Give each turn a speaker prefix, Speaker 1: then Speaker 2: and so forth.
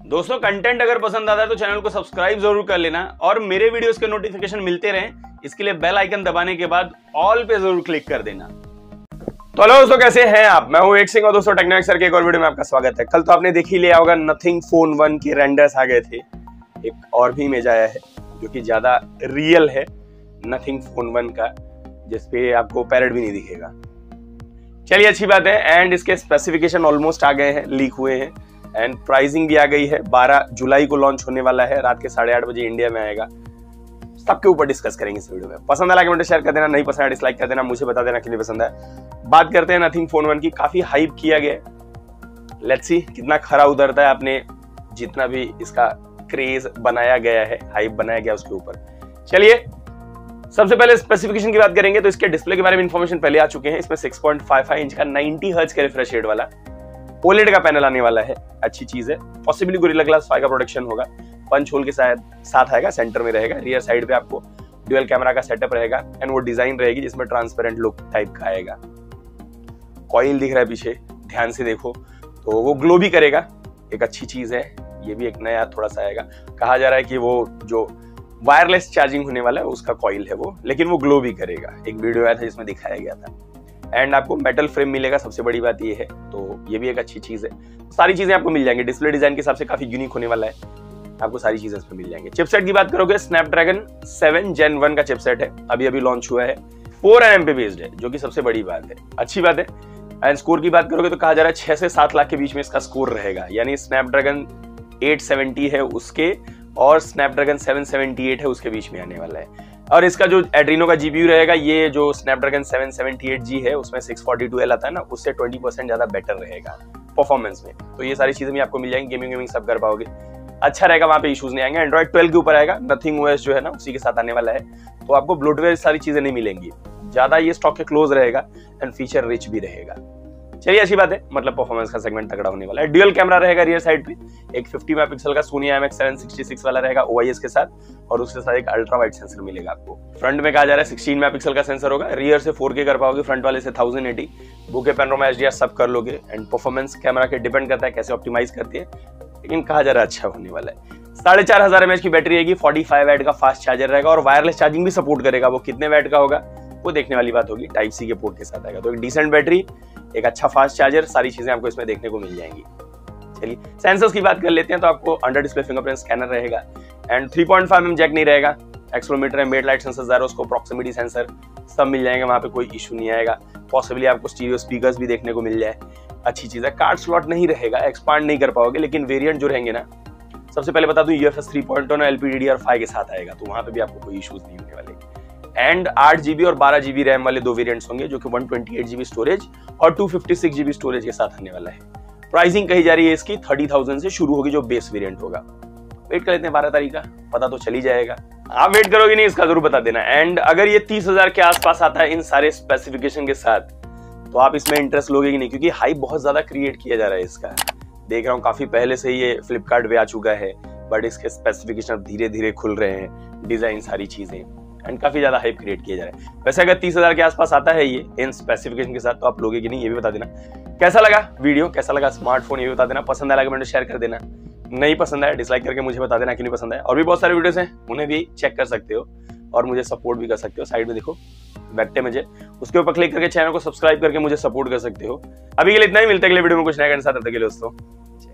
Speaker 1: दोस्तों कंटेंट अगर पसंद आता है तो चैनल को सब्सक्राइब जरूर कर लेना और मेरे वीडियोस के नोटिफिकेशन मिलते रहें इसके लिए बेल आइकन दबाने के बाद ऑल पे जरूर क्लिक कर देना। तो हेलो दोस्तों, कैसे हैं आप? मैं हूं एक सिंह और दोस्तों टेक्नोलॉजी सर के एक और वीडियो में आपका स्वागत है। कल तो आपने देख ही लिया होगा, नथिंग फोन 1 के रेंडर्स आ गए थे। एक और भी इमेज आया है जो कि ज्यादा रियल है नथिंग फोन 1 का, जिसपे आपको पैरेट भी नहीं दिखेगा। चलिए अच्छी बात है। एंड इसके स्पेसिफिकेशन ऑलमोस्ट आ गए हैं, लीक हुए हैं एंड प्राइसिंग भी आ गई है। 12 जुलाई को लॉन्च होने वाला है, रात के 8:30 बजे इंडिया में आएगा। सबके ऊपर डिस्कस करेंगे इस वीडियो में। पसंद आया कमेंट शेयर कर देना, नहीं पसंद आया डिसलाइक कर देना, मुझे बता देना कि नहीं पसंद है। बात करते हैं नथिंग फोन 1 की। काफी हाइप किया गया, लेट्स सी कितना खरा उतरता है। आपने जितना भी इसका क्रेज बनाया गया है, हाइप बनाया गया उसके ऊपर। चलिए सबसे पहले स्पेसिफिकेशन की बात करेंगे तो इसके डिस्प्ले के बारे में इंफॉर्मेशन पहले आ चुके हैं। इसमें 6.55 इंच का 90 हर्ट्ज का रिफ्रेश रेट वाला OLED का पैनल आने वाला है, अच्छी चीज है। पॉसिबली गोरिल्ला ग्लास 5 का प्रोटेक्शन होगा, पंच होल के साथ आएगा, सेंटर में रहेगा। रियर साइड पे आपको ड्यूअल कैमरा का सेटअप रहेगा एंड वो डिजाइन रहेगी जिसमें ट्रांसपेरेंट लुक टाइप का आएगा। कॉइल दिख रहा है पीछे, ध्यान से देखो तो वो ग्लो भी करेगा, एक अच्छी चीज है। ये भी एक नया थोड़ा सा आएगा। कहा जा रहा है कि वो जो वायरलेस चार्जिंग होने वाला है उसका कॉइल है वो, लेकिन वो ग्लो भी करेगा। एक वीडियो आया था जिसमें दिखाया गया था। एंड आपको मेटल फ्रेम मिलेगा, सबसे बड़ी बात ये है, तो ये भी एक अच्छी चीज है। सारी चीजें आपको मिल जाएंगी। डिस्प्ले डिजाइन के हिसाब से काफी यूनिक होने वाला है, आपको सारी चीजें इसमें मिल जाएंगी। चिपसेट की बात करोगे, स्नैपड्रैगन 7 Gen 1 का चिपसेट है, अभी लॉन्च हुआ है। 4nm पे बेस्ड है, जो कि सबसे बड़ी बात है, अच्छी बात है। एंड स्कोर की बात करोगे तो कहा जा रहा है 6 से 7 लाख के बीच में इसका स्कोर रहेगा, यानी स्नैपड्रैगन 870 है उसके और स्नैपड्रैगन 778 है उसके बीच में आने वाला है। और इसका जो एड्रीनो का जीपीयू रहेगा, ये जो स्नैपड्रैगन 778G है उसमें 642L आता है ना, उससे 20% ज्यादा बेटर रहेगा परफॉर्मेंस में। तो ये सारी चीजें भी आपको मिल जाएंगी, गेमिंग सब कर पाओगे, अच्छा रहेगा, वहां पे इश्यूज नहीं आएंगे। एंड्रॉइड 12 के ऊपर आएगा, नथिंग OS जो है ना उसी के साथ आने वाला है, तो आपको ब्लोटवेयर सारी चीजें नहीं मिलेंगी, ज्यादा ये स्टॉक के क्लोज रहेगा एंड फीचर रिच भी रहेगा। चलिए अच्छी बात है, मतलब परफॉर्मेंस का सेगमेंट तगड़ा होने वाला है। ड्यूअल कैमरा रहेगा रियर साइड पे, एक 50 मेगापिक्सल का सोनी IMX766 वाला रहेगा OIS के साथ, और उसके साथ एक अल्ट्रा वाइड सेंसर मिलेगा आपको। फ्रंट में कहा जा रहा है 16 मेगापिक्सल का सेंसर होगा, रियर से 4K कर पाओगे, फ्रंट वाले से 1080, बुके पैनोरामा HDR सब कर लोगे। एंड परफॉर्मेंस कैमरा के डिपेंड करता है कैसे ऑप्टिमाइज करती है, लेकिन कहा जा रहा है अच्छा होने वाला है। 4500 mAh की बैटरी रहेगी, 45 वाट का फास्ट चार्जर रहेगा और वायरलेस चार्जिंग भी सपोर्ट करेगा। वो कितने वाट का होगा वो देखने वाली बात होगी, टाइप C के पोर्ट के साथ आएगा। तो एक डिसेंट बैटरी, एक अच्छा फास्ट चार्जर, सारी चीजें आपको इसमें देखने को मिल जाएंगी। चलिए सेंसर्स की बात कर लेते हैं तो आपको अंडर डिस्प्ले फिंगरप्रिंट स्कैनर रहेगा एंड 3.5mm जैक नहीं रहेगा। एक्सेलेरोमीटर है, मेड light sensor, gyroscope, proximity sensor सब मिल जाएंगे, वहां पे कोई इशू नहीं आएगा। पॉसिबली आपको स्टीरियो स्पीकर्स भी देखने को मिल जाए, अच्छी चीज है। कार्ड स्लॉट नहीं रहेगा, एक्सपांड नहीं कर पाओगे, लेकिन वेरिएंट जो रहेंगे ना, सबसे पहले बता दूं UFS 3.0 ना LPDDR5 के साथ आएगा, तो वहां पे भी आपको कोई इश्यूज नहीं होने वाले। एंड 8GB और 12GB रैम वाले 2 वेरिएंट्स होंगे, जो कि 128GB स्टोरेज और 256GB स्टोरेज के साथ आने वाला है। प्राइसिंग कही जा रही है इसकी 30,000 से शुरू होगी, जो बेस वेरिएंट होगा। वेट कर लेते हैं 12 तारीख का, पता तो चल ही जाएगा। आप वेट करोगे नहीं इसका जरूर बता देना। एंड अगर ये 30,000 के आसपास आता है इन सारे स्पेसिफिकेशन के साथ, तो आप इसमें इंटरेस्ट लोगे कि नहीं, क्योंकि हाइप बहुत ज्यादा क्रिएट किया जा रहा है इसका। देख रहा हूँ काफी पहले से ये फ्लिपकार्ट पे आ चुका है, बट इसके स्पेसिफिकेशन अब धीरे धीरे खुल रहे हैं, डिजाइन सारी चीजें, एंड काफी ज्यादा हाइप क्रिएट किया जा रहा है। वैसे अगर 30,000 के आसपास आता है ये इन स्पेसिफिकेशन के साथ, तो आप लोगे कि नहीं ये भी बता देना। कैसा लगा वीडियो, कैसा लगा स्मार्टफोन, ये भी बता देना। पसंद आया कमेंट शेयर कर देना, नहीं पसंद आया डिसलाइक करके मुझे बता देना कि नहीं पसंद आया। और भी बहुत सारे वीडियोस हैं, उन्हें भी चेक कर सकते हो और मुझे सपोर्ट भी कर सकते हो। साइड में देखो बैठते मुझे, उसके ऊपर क्लिक करके चैनल को सब्सक्राइब करके मुझे सपोर्ट कर सकते हो। अभी के लिए इतना ही, मिलते हैं अगले वीडियो में कुछ नया के साथ। तब तक के लिए दोस्तों